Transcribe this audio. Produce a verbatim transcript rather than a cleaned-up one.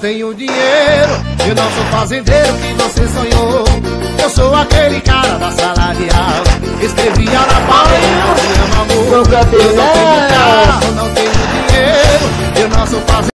tenho dinheiro, eu não sou fazendeiro que você sonhou. Eu sou aquele cara da sala de aula, escrevia na parede, não te amo amor. Eu não tenho carro, não tenho dinheiro, eu não sou fazendeiro.